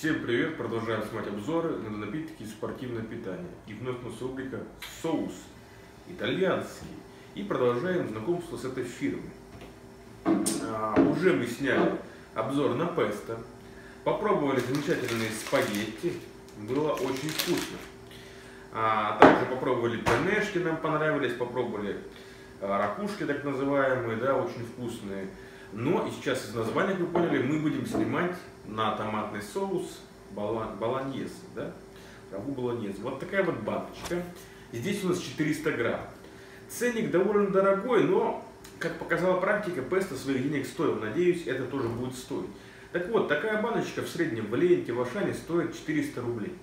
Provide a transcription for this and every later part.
Всем привет! Продолжаем смотреть обзоры на напитки и спортивное питание. И вновь у нас рубрика «Соус итальянский». И продолжаем знакомство с этой фирмой. Уже мы сняли обзор на песто. Попробовали замечательные спагетти. Было очень вкусно. Также попробовали пенешки, нам понравились. Попробовали ракушки, так называемые, да, очень вкусные. Но и сейчас из названия, как вы поняли, мы будем снимать на томатный соус болоньезе, да? Рагу болоньезе. Вот такая вот баночка. Здесь у нас 400 грамм. Ценник довольно дорогой, но, как показала практика, песто своих денег стоил. Надеюсь, это тоже будет стоить. Так вот, такая баночка в среднем в ленте в Ашане стоит 400 рублей.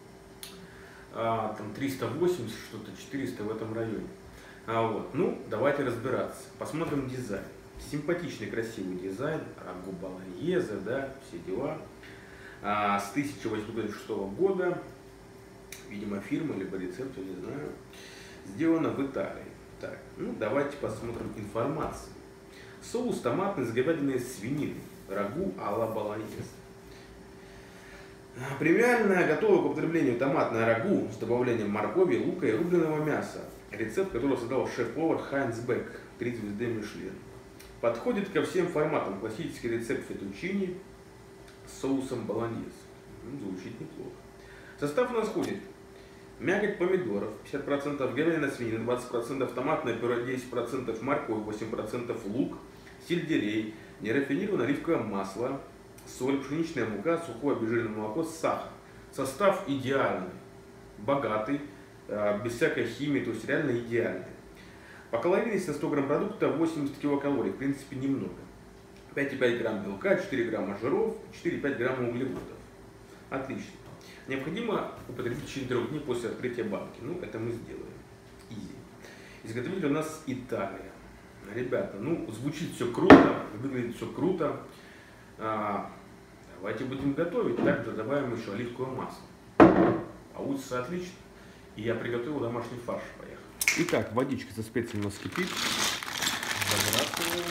Там 380, что-то 400 в этом районе. Ну, давайте разбираться. Посмотрим дизайн. Симпатичный, красивый дизайн, рагу болоньезе, да, все дела. С 1856 года, видимо, фирма, либо рецепт, я не знаю, сделано в Италии. Так, ну, давайте посмотрим информацию. Соус томатный с говядиной и свининой, рагу а-ла болоньезе. Премиальное, готовое к употреблению томатное рагу с добавлением моркови, лука и рубленого мяса. Рецепт, который создал шеф-повар Хайнц Бек, 3 звезды Мишлен. Подходит ко всем форматам. Классический рецепт феттучини с соусом болоньезе. Звучит неплохо. Состав у нас входит мякоть помидоров, 50% говядина, свинина, 20% томатное пюре, 10% морковь, 8% лук, сельдерей, нерафинированное оливковое масло, соль, пшеничная мука, сухое обезжиренное молоко, сахар. Состав идеальный, богатый, без всякой химии, то есть реально идеальный. По калорийности на 100 грамм продукта 80 килокалорий, в принципе немного. 5,5 грамм белка, 4 грамма жиров, 4,5 грамма углеводов. Отлично. Необходимо употребить в течение 3 дней после открытия банки. Ну, это мы сделаем. Изи. Изготовитель у нас Италия. Ребята, ну, звучит все круто, выглядит все круто. Давайте будем готовить. Также добавим еще оливковое масло. Получится отлично. И я приготовил домашний фарш. Поехали. Итак, водичка со специями у нас кипит. Забрасываем.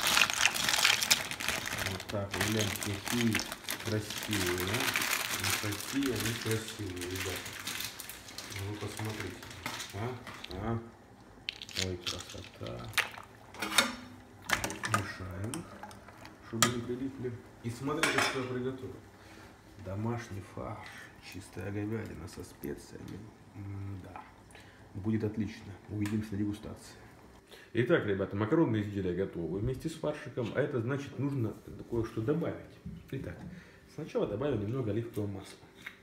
Вот так, гляньте, какие красивые, да? Красивые, они красивые, ребята. Ну, посмотрите. Ой, красота. Мешаем, чтобы не прилипли. И смотрите, что я приготовил. Домашний фарш, чистая говядина со специями. Да. Будет отлично. Увидимся на дегустации. Итак, ребята, макаронные изделия готовы вместе с фаршиком. А это значит, нужно кое-что добавить. Итак, сначала добавим немного оливкового масла.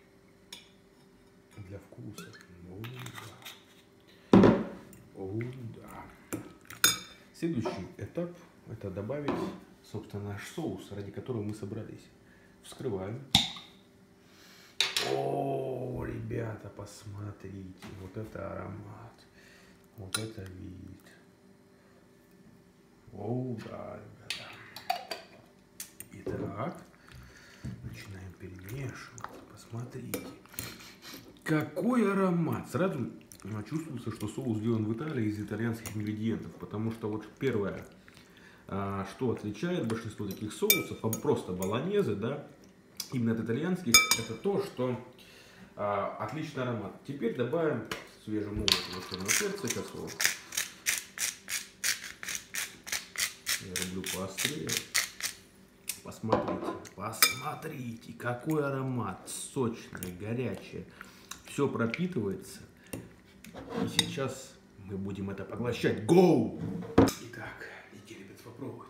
Для вкуса. О, да. Следующий этап — это добавить, собственно, наш соус, ради которого мы собрались. Вскрываем. О, ребята, посмотрите, вот это аромат, вот это вид. О, да, ребята. Итак, начинаем перемешивать. Посмотрите, какой аромат. Сразу чувствуется, что соус сделан в Италии из итальянских ингредиентов, потому что вот первое, что отличает большинство таких соусов, просто болоньезе, да, именно от итальянских, это то, что отличный аромат. Теперь добавим свежемолотого черного перца. Сейчас его я люблю поострее. Посмотрите, какой аромат, сочный, горячий. Все пропитывается. И сейчас мы будем это поглощать. Гоу! Итак, не терпится попробовать.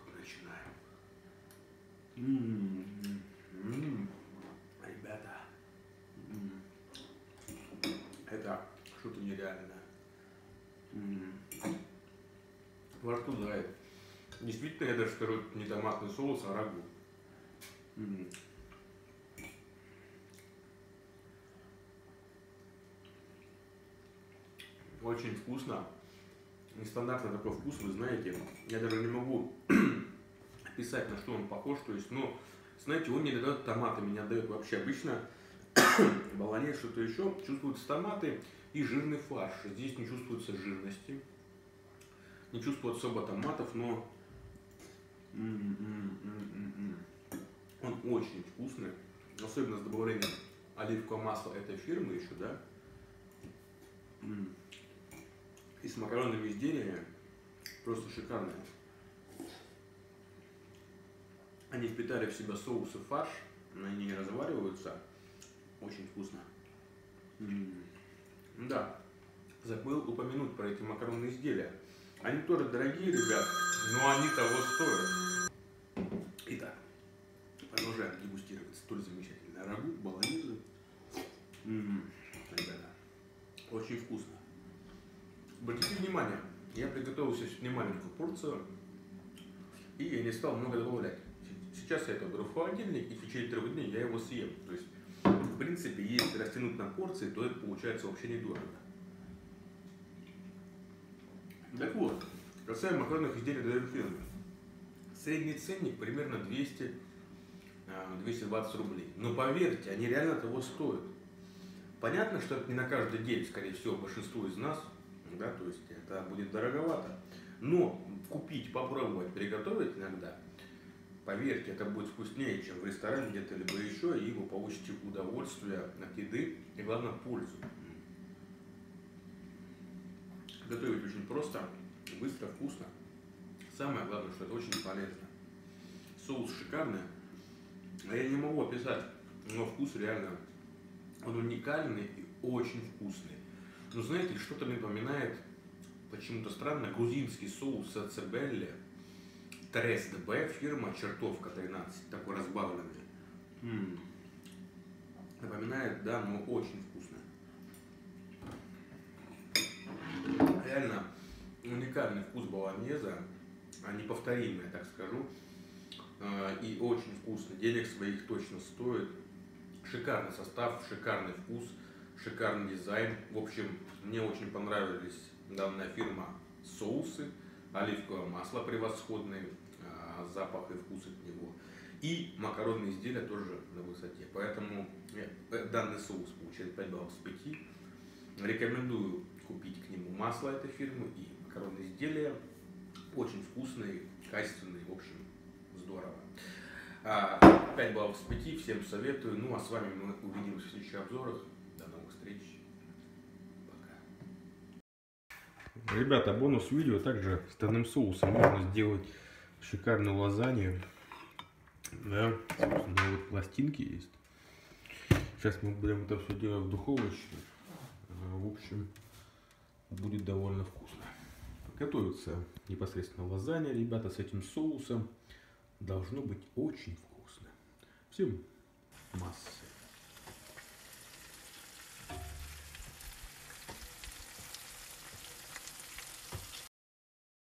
Начинаем. Ребята, это что-то нереальное. Во рту дает. Действительно, я даже скажу, не томатный соус, а рагу. Очень вкусно. Нестандартный такой вкус, вы знаете. Я даже не могу описать, на что он похож. То есть, ну, знаете, он не дает томаты, меня дает вообще обычно болоньезе, что-то еще. Чувствуются томаты и жирный фарш. Здесь не чувствуется жирности, не чувствуется особо томатов, но он очень вкусный. особенно с добавлением оливкового масла этой фирмы еще, да. И с макаронными изделиями просто шикарные. Они впитали в себя соус и фарш, они не развариваются. Очень вкусно. Да, забыл упомянуть про эти макаронные изделия. Они тоже дорогие, ребят, но они того стоят. Итак, продолжаем дегустировать столь замечательное рагу, болоньезе. Ребята, очень вкусно. Обратите внимание, я приготовил себе немаленькую порцию и я не стал много добавлять. Сейчас я это беру в холодильник, и в течение 3 дней я его съем. То есть, в принципе, если растянуть на порции, то это получается вообще недорого. Так вот, касаемо макаронных изделий для фирмы. Средний ценник примерно 200-220 рублей. Но поверьте, они реально того стоят. Понятно, что это не на каждый день, скорее всего, большинству из нас, да, то есть это будет дороговато. Но купить, попробовать, приготовить иногда, поверьте, это будет вкуснее, чем в ресторане где-то либо еще, и вы получите удовольствие от еды и, главное, пользу. Готовить очень просто, быстро, вкусно. Самое главное, что это очень полезно. Соус шикарный, а я не могу описать, но вкус реально, он уникальный и очень вкусный. Но знаете, что-то мне напоминает, почему-то странно, грузинский соус сацебелли, Трест Б, фирма Чертовка 13, такой разбавленный. Напоминает, да, но очень вкусно. Реально уникальный вкус болоньезе, неповторимый, я так скажу, и очень вкусно. Денег своих точно стоит. Шикарный состав, шикарный вкус, шикарный дизайн. В общем, мне очень понравились данная фирма соусы, оливковое масло превосходное, запах и вкус от него. И макаронные изделия тоже на высоте. Поэтому данный соус получает 5 баллов с 5. Рекомендую купить к нему масло этой фирмы и макаронные изделия. Очень вкусные, качественные, в общем, здорово. 5 баллов с 5, всем советую. Ну а с вами мы увидимся в следующих обзорах. До новых встреч. Пока. Ребята, бонус видео. Также с данным соусом можно сделать шикарную лазанью. Да, собственно, вот пластинки есть. Сейчас мы будем это все делать в духовочке. В общем, будет довольно вкусно. Готовится непосредственно лазанья, ребята, с этим соусом. Должно быть очень вкусно. Всем масс.